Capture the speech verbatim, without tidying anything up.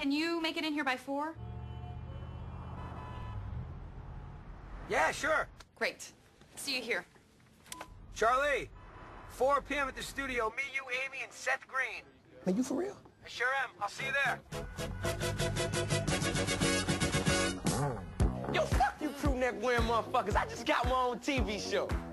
Can you make it in here by four? Yeah, sure. Great. See you here. Charlie, four p m at the studio. Me, you, Amy, and Seth Green. Man, you for real? I sure am. I'll see you there. Yo, fuck you crew neck wearing motherfuckers. I just got my own T V show.